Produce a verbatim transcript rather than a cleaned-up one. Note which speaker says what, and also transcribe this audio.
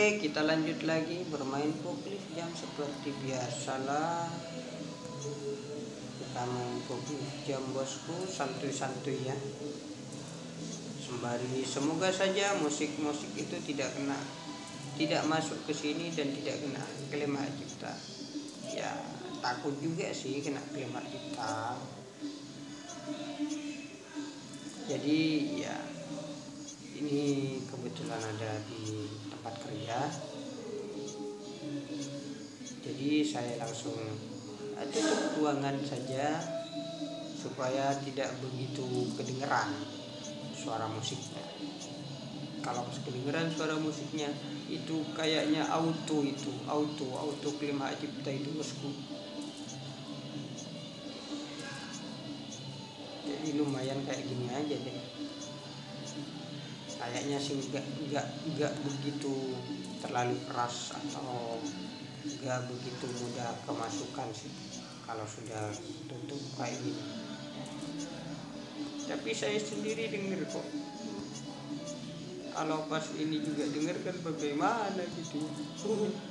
Speaker 1: Oke, kita lanjut lagi bermain forklift jam seperti biasalah. Kita main forklift jam bosku, santuy-santuy ya. Sembari semoga saja musik-musik itu tidak kena, tidak masuk ke sini dan tidak kena klaim hak cipta. Ya takut juga sih kena klaim hak cipta. Jadi ya ini kebetulan ada di tempat kerja, jadi saya langsung tutup ruangan saja supaya tidak begitu kedengeran suara musiknya. Kalau kedengeran suara musiknya itu kayaknya auto itu auto auto klaim hak cipta itu bosku. Jadi lumayan kayak gini aja deh. Kayaknya sih nggak nggak nggak begitu terlalu keras atau nggak begitu mudah kemasukan sih kalau sudah tutup kayak gini. Tapi saya sendiri dengar kok. Kalau pas ini juga dengar kan bagaimana gitu.